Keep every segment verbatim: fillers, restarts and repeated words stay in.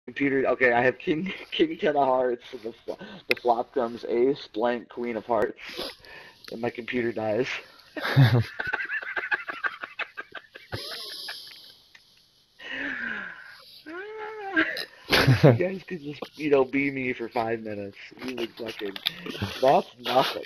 Computer. Okay, I have king king ten of hearts, and the fl- the flop comes ace blank queen of hearts, and my computer dies. You guys could just, you know, be me for five minutes. You would fucking. That's nothing.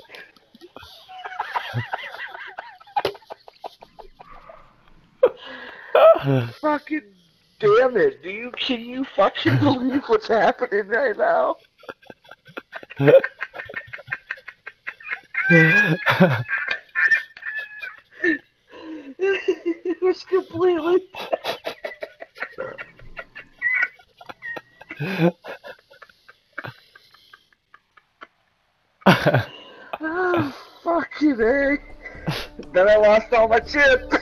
Fucking damn it! Do you can you fucking believe what's happening right now? It was completely. Oh, fucking A. Then I lost all my chips.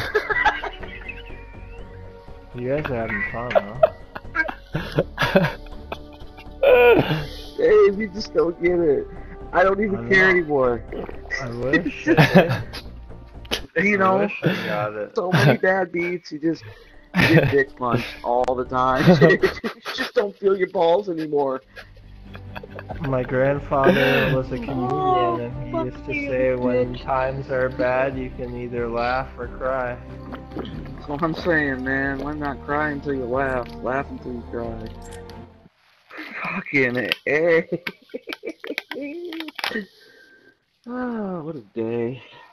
You guys are having fun, huh? Hey, we just don't get it. I don't even I care know. anymore. I wish. You I know, wish I got it. so many bad beats. You just you get dick punched all the time. You just don't feel your balls anymore. My grandfather was a comedian, Oh, and he fuck used to you, say, when dick. times are bad, you can either laugh or cry. That's what I'm saying, man. Why not cry until you laugh? Laugh until you cry. Fucking A. Oh, what a day.